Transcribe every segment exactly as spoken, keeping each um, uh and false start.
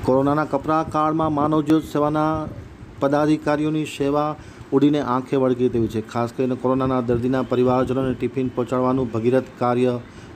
કોરોનાના કપરા કાળમાં માનવજ્યોત સેવાના પદાધિકારીઓની સેવા ઉડીને આંખે વળગી તેવી છે। ખાસ કરીને કોરોનાના દર્દીના પરિવારજનોને ટિફિન પહોંચાડવાનું ભગીરથ કાર્ય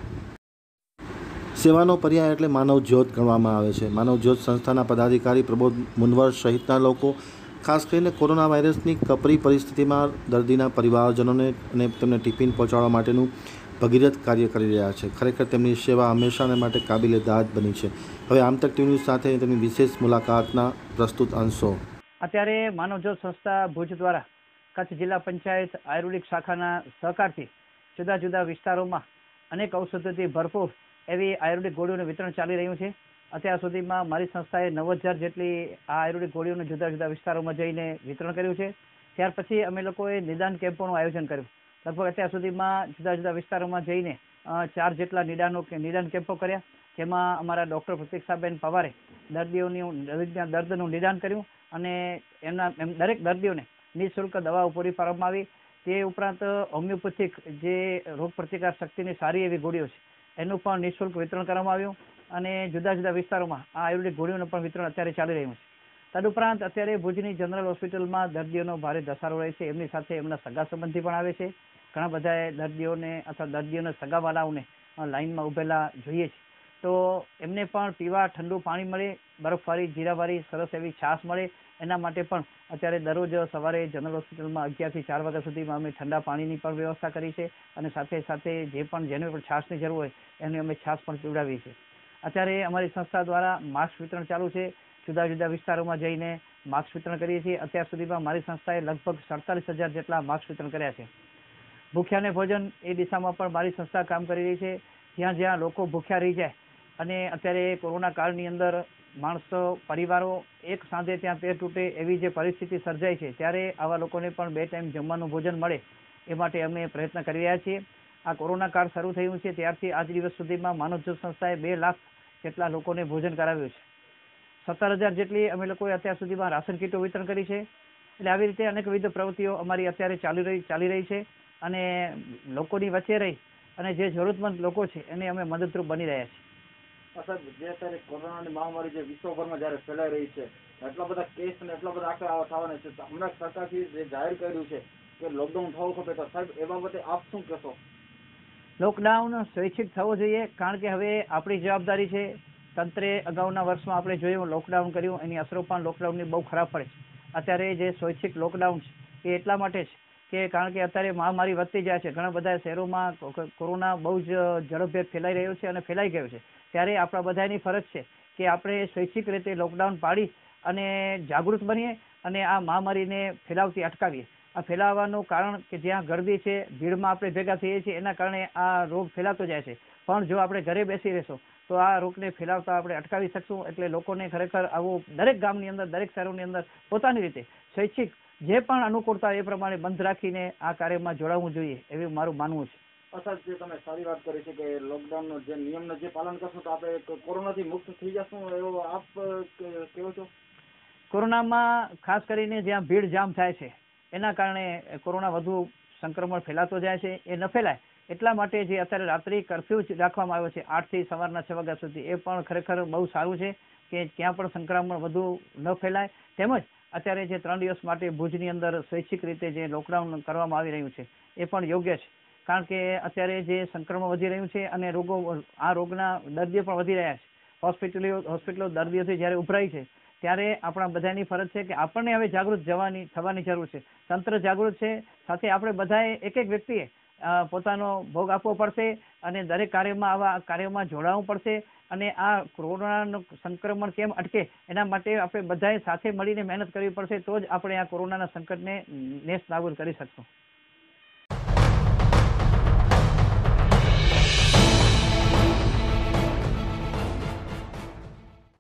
સેવાનો પર્યાય એટલે માનવજ્યોત ગણવામાં આવે છે। માનવજ્યોત સંસ્થાના પદાધિકારી પ્રબોધ મુનવર સહિતના લોકો ખાસ કરીને કોરોના વાયરસની કપરી પરિસ્થિતિમાં દર્દીના પરિવારજનોને અને તેમને ટિફિન પહોંચાડવા માટેનું ભગીરથ કાર્ય કરી રહ્યા છે। ખરેખર તેમની સેવા હંમેશાને માટે કાબિલે દાદ બની છે। હવે આમતક ટીવી ન્યૂઝ સાથે તેમની વિશેષ મુલાકાતના પ્રસ્તુત અંશો। અત્યારે માનવજ્યોત સંસ્થા ભુજ દ્વારા કચ્છ જિલ્લા પંચાયત આયુર્વેદિક શાખાના સહકારથી જુદા જુદા વિસ્તારોમાં અનેક ઔષધોથી ભરપૂર એવી આયુર્વેદિક ગોળીઓનું વિતરણ ચાલી રહ્યું છે। અત્યાર સુધીમાં મારી સંસ્થાએ નવ હજાર જેટલી આ આયુર્વેદિક ગોળીઓનું જુદા જુદા વિસ્તારોમાં જઈને વિતરણ કર્યું છે। ત્યાર પછી અમે લોકોએ નિદાન કેમ્પોનું આયોજન કર્યું। લગભગ અત્યાર સુધીમાં જુદા જુદા વિસ્તારોમાં જઈને ચાર જેટલા નિદાનો નિદાન કેમ્પો કર્યા, જેમાં અમારા ડૉક્ટર પ્રતિક્ષાબેન પવારે દર્દીઓનું દર્દીના દર્દનું નિદાન કર્યું અને એમના એમ દરેક દર્દીઓને નિઃશુલ્ક દવાઓ પૂરી પાડવામાં આવી। તે ઉપરાંત હોમિયોપેથિક જે રોગ પ્રતિકાર શક્તિની સારી એવી ગોળીઓ છે એનું પણ નિઃશુલ્ક વિતરણ કરવામાં આવ્યું અને જુદા જુદા વિસ્તારોમાં આ આયુર્વેદિક ગોળીઓનું પણ વિતરણ અત્યારે ચાલી રહ્યું છે। તદુપરાંત અત્યારે ભુજની જનરલ હોસ્પિટલમાં દર્દીઓનો ભારે ધસારો રહે છે, એમની સાથે એમના સગા સંબંધી પણ આવે છે। ઘણા બધા દર્દીઓને અથવા દર્દીઓના સગાવાલાઓને લાઇનમાં ઊભેલા જોઈએ છે, તો એમને પણ પીવા ઠંડુ પાણી મળે, બરફવાળી જીરાવાળી સરસ એવી છાશ મળે, એના માટે પણ અત્યારે દરરોજ સવારે જનરલ હોસ્પિટલમાં અગિયારથી ચાર વાગ્યા સુધીમાં અમે ઠંડા પાણીની પણ વ્યવસ્થા કરી છે અને સાથે સાથે જે પણ જેને પણ છાશની જરૂર હોય એમને અમે છાશ પણ પીવડાવીએ છીએ। અત્યારે અમારી સંસ્થા દ્વારા માસ્ક વિતરણ ચાલુ છે। જુદા જુદા વિસ્તારોમાં જઈને માસ્ક વિતરણ કરીએ છીએ। અત્યાર સુધીમાં મારી સંસ્થાએ લગભગ સડતાલીસ હજાર જેટલા માસ્ક વિતરણ કર્યા છે। ભૂખ્યાને ભોજન એ દિશામાં પણ મારી સંસ્થા કામ કરી રહી છે। જ્યાં જ્યાં લોકો ભૂખ્યા રહી જાય અને અત્યારે કોરોના કાળની અંદર માણસો પરિવારો એક સાંજે ત્યાં પેટ તૂટે એવી જે પરિસ્થિતિ સર્જાય છે, ત્યારે આવા લોકોને પણ બે ટાઈમ જમવાનું ભોજન મળે એ માટે અમે પ્રયત્ન કરી રહ્યા છીએ। આ કોરોના કાળ શરૂ થયું છે ત્યારથી આજ દિવસ સુધીમાં માનવજ્યોત સંસ્થાએ બે લાખ જેટલા લોકોને ભોજન કરાવ્યું છે। સત્તર હજાર જેટલી અમે લોકોએ અત્યાર સુધીમાં રાશન કીટો વિતરણ કરી છે। એટલે આવી રીતે અનેકવિધ પ્રવૃત્તિઓ અમારી અત્યારે ચાલી રહી ચાલી રહી છે અને લોકોની વચ્ચે રહી અને જે જરૂરતમંદ લોકો છે એને અમે મદદરૂપ બની રહ્યા છીએ। સાહેબ, જે અત્યારે કોરોનાની મહામારી જે વિશ્વભરમાં જ્યારે ફેલાઈ રહી છે, એટલા બધા કેસ અને એટલા બધા આંકડા થવાના છે, હમણાં સરકારથી જે જાહેર કર્યું છે કે લોકડાઉન થવું ખપે, તો સાહેબ એ બાબતે આપ શું કહેશો? લોકડાઉન સ્વૈચ્છિક થવો જોઈએ, કારણ કે હવે આપણી જવાબદારી છે। તંત્રે અગાઉના વર્ષમાં આપણે જોયું લોકડાઉન કર્યું, એની અસરો પણ લોકડાઉનની બહુ ખરાબ પડે છે। અત્યારે જે સ્વૈચ્છિક લોકડાઉન છે એ એટલા માટે છે કે કારણ કે અત્યારે મહામારી વધતી જાય છે, ઘણા બધા શહેરોમાં કોરોના બહુ જ ઝડપભેર ફેલાઈ રહ્યો છે અને ફેલાઈ ગયો છે, ત્યારે આપણા બધાની ફરજ છે કે આપણે સ્વૈચ્છિક રીતે લોકડાઉન પાડી અને જાગૃત બનીએ અને આ મહામારીને ફેલાવતી અટકાવીએ। આ ફેલાવાનું કારણ કે જ્યાં ગર્દી છે, ભીડમાં આપણે ભેગા થઈએ છીએ, એના કારણે આ રોગ ફેલાતો જાય છે। પણ જો આપણે ઘરે બેસી રહેશું તો આ રોગને ફેલાવતા આપણે અટકાવી શકશું। એટલે લોકોને ખરેખર આવું દરેક ગામની અંદર, દરેક શહેરોની અંદર પોતાની રીતે સ્વૈચ્છિક જે પણ અનુકૂળતા એ પ્રમાણે બંધ રાખીને આ કાર્યમાં જોડાવવું જોઈએ એવું મારું માનવું છે। અસર જે તમે સારી વાત કરી છે કે લોકડાઉનનો જે નિયમનું જે પાલન કરશું તો આપણે કોરોનાથી મુક્ત થઈ જશું, એવો આપ કહો છો? કોરોનામાં ખાસ કરીને જ્યાં ભીડ જામ થાય છે એના કારણે કોરોના વધુ સંક્રમણ ફેલાતો જાય છે, એ ન ફેલાય એટલા માટે જે અત્યારે રાત્રિ કર્ફ્યુ રાખવામાં આવ્યો છે આઠથી સવારના છ વાગ્યા સુધી, એ પણ ખરેખર બહુ સારું છે કે ક્યાં પણ સંક્રમણ વધુ ન ફેલાય। તેમજ અત્યારે જે ત્રણ દિવસ માટે ભુજની અંદર સ્વૈચ્છિક રીતે જે લોકડાઉન કરવામાં આવી રહ્યું છે એ પણ યોગ્ય છે, કારણ કે અત્યારે જે સંક્રમણ વધી રહ્યું છે અને રોગો આ રોગના દર્દીઓ પણ વધી રહ્યા છે। હોસ્પિટલો હોસ્પિટલો દર્દીઓથી જ્યારે ઉભરાય છે ત્યારે આપણા બધાની ફરજ છે કે આપણને હવે જાગૃત જવાની થવાની જરૂર છે। તંત્ર જાગૃત છે, સાથે આપણે બધાએ એક એક વ્યક્તિએ પોતાનો ભોગ આપવો પડશે અને દરેક કાર્યમાં આવા કાર્યોમાં જોડાવવું પડશે અને આ કોરોનાનું સંક્રમણ કેમ અટકે એના માટે આપણે બધાએ સાથે મળીને મહેનત કરવી પડશે, તો જ આપણે આ કોરોનાના સંકટને નેસ્ત નાબૂદ કરી શકશું।